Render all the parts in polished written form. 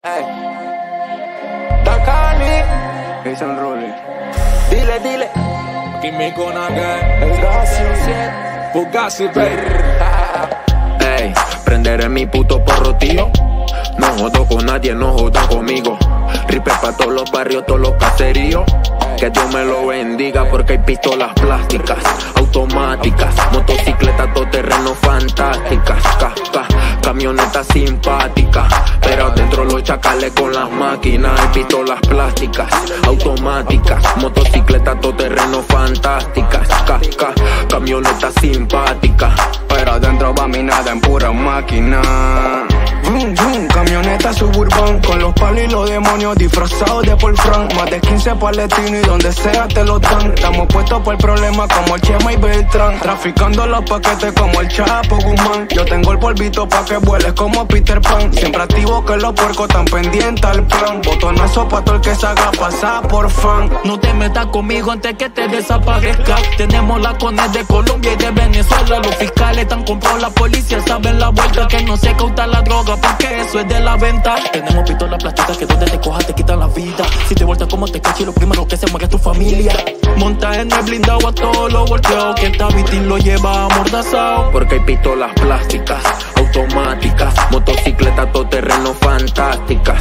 Hey. Dakali, Jason Rolling. Dile. Químico Naga, El Gassi, Fugazi, baby. Ey, prenderé mi puto porro, tío. No jodo con nadie, no jodan conmigo. Ripe pa' todos los barrios, todos los caseríos. Que Dios me lo bendiga porque hay pistolas plásticas, automáticas, motocicletas, todoterreno fantásticas, camionetas simpáticas, pero adentro los chacales con las máquinas. Hay pistolas plásticas, automáticas, motocicletas, todoterreno fantásticas, camionetas simpáticas, pero adentro va mi nada en pura máquina. Vroom, vroom, camioneta suburban con los palos y los demonios disfrazados de Paul Frank. Más de 15 palestinos y donde sea te lo dan. Estamos puestos por el problema como el Chema y Beltrán, traficando los paquetes como el Chapo Guzmán. Yo tengo el polvito pa' que vueles como Peter Pan. Siempre activo que los puercos tan pendientes al plan. Botonazo pa' todo el que se haga pasar por fan. No te metas conmigo antes que te desaparezca. Tenemos la cones de Colombia y de Venezuela. Los fiscales están comprados, la policía saben la vuelta. Que no se cauta la droga porque eso es de la venta. Tenemos pistolas plásticas que donde te cojas te quitan la vida. Si te vueltas como te cacho y lo primero que se muere es tu familia. Monta en el blindado a todos los volteados, que esta vitín lo lleva amordazado. porque hay pistolas plásticas, automáticas, motocicletas, todoterreno fantásticas,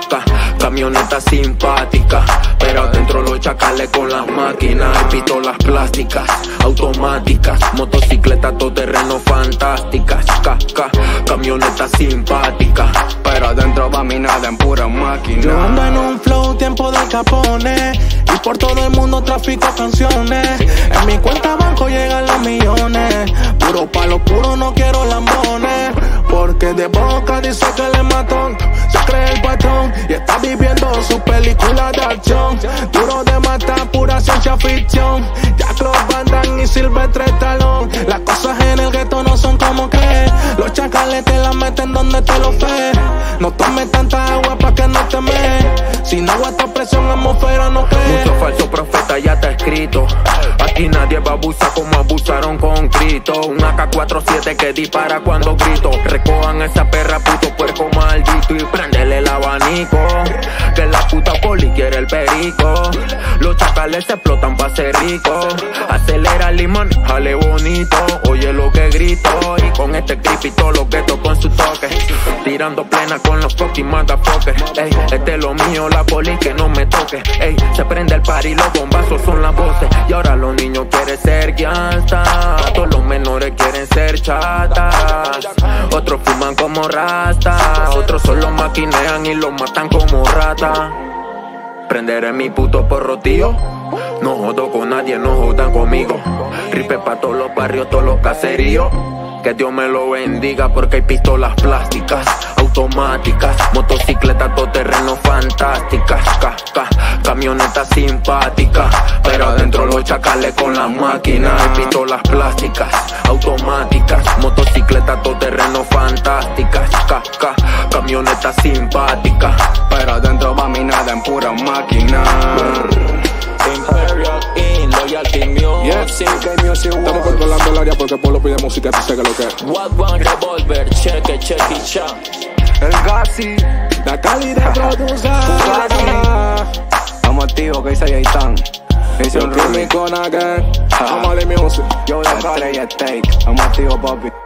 camionetas simpáticas, pero adentro los chacales con las máquinas. Hay pistolas plásticas, automáticas, motocicletas, todoterreno fantásticas, camionetas simpáticas, Pero adentro va mi nada en pura máquina. Yo ando en un flow, tiempo de Capone, y por todo el mundo trafico canciones. En mi cuenta banco llegan los millones. Puro palo puro, no quiero lambones. Porque de boca dice que le mató, se cree el patrón y está viviendo su película de acción. Duro de matar, pura ciencia ficción. Jack Los Van Damme y Silvestre Stallone. Las cosas en el gueto no son como crees. Los chacales te la meten donde te lo fe. No tomes tanta agua pa' que no te me. Si no aguantas presión, atmósfera no cree. mucho falso profeta ya está escrito. Aquí nadie va a abusar como abusaron con Cristo. Un AK-47 que dispara cuando grito. Recojan esa perra, puto puerco maldito, y prendele el abanico, que la puta poli quiere el perico. Los chacales se explotan pa' ser ricos. Acelera el limón, jale bonito. Oye lo que grito, y con este creepy todos los guetos con su toque. Tirando plena con los fucking motherfuckers. Ey, este es lo mío, la poli que no me toque. Ey, se prende el party, los bombazos son las voces. Y ahora los niños quieren ser gangsta, todos los menores quieren ser chatas. Otros fuman como rasta, otros solo maquinean y los matan como rata. Prenderé mi puto porro, tío. No jodo con nadie, no jodan conmigo. Ripe pa' todos los barrios, todos los caseríos. Que Dios me lo bendiga porque hay pistolas plásticas, automáticas, motocicletas, todoterreno fantásticas, camionetas simpáticas, pero adentro los chacales con las máquinas. Hay pistolas plásticas, automáticas, motocicletas, todoterreno fantásticas, camionetas simpáticas, Pero adentro va mi nada en pura máquina. Imperial in, Loyalty Music. Estamos controlando el área porque el pueblo pide música, tú sabes que lo que es. What One Revolver, cheque y cha. El Gassi, La calidad produce. estamos activos, que dice ahí están. Jason Rolling. Químico Naga, I'm all in music. Yo de Estrella Steak, estamos activos, papi.